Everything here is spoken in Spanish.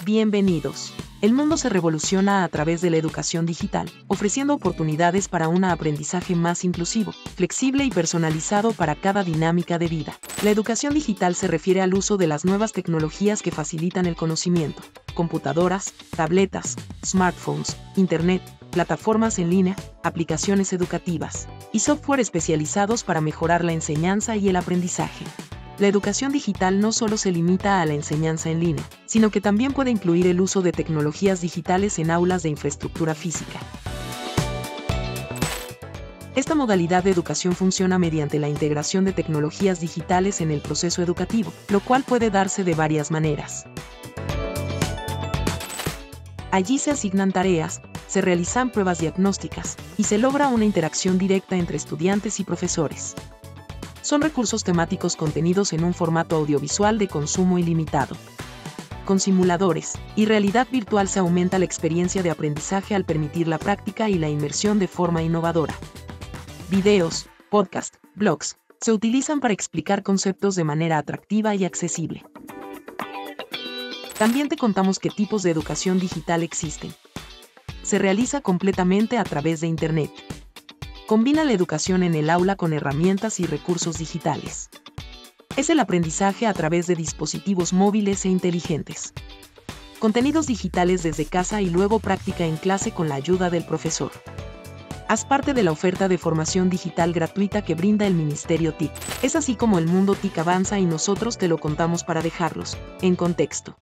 Bienvenidos. El mundo se revoluciona a través de la educación digital, ofreciendo oportunidades para un aprendizaje más inclusivo, flexible y personalizado para cada dinámica de vida. La educación digital se refiere al uso de las nuevas tecnologías que facilitan el conocimiento: computadoras, tabletas, smartphones, internet, plataformas en línea, aplicaciones educativas y software especializados para mejorar la enseñanza y el aprendizaje. La educación digital no solo se limita a la enseñanza en línea, sino que también puede incluir el uso de tecnologías digitales en aulas de infraestructura física. Esta modalidad de educación funciona mediante la integración de tecnologías digitales en el proceso educativo, lo cual puede darse de varias maneras. Allí se asignan tareas, se realizan pruebas diagnósticas y se logra una interacción directa entre estudiantes y profesores. Son recursos temáticos contenidos en un formato audiovisual de consumo ilimitado. Con simuladores y realidad virtual se aumenta la experiencia de aprendizaje al permitir la práctica y la inmersión de forma innovadora. Videos, podcasts, blogs, se utilizan para explicar conceptos de manera atractiva y accesible. También te contamos qué tipos de educación digital existen. Se realiza completamente a través de Internet. Combina la educación en el aula con herramientas y recursos digitales. Es el aprendizaje a través de dispositivos móviles e inteligentes. Contenidos digitales desde casa y luego práctica en clase con la ayuda del profesor. Haz parte de la oferta de formación digital gratuita que brinda el Ministerio TIC. Es así como el mundo TIC avanza y nosotros te lo contamos para dejarlos en contexto.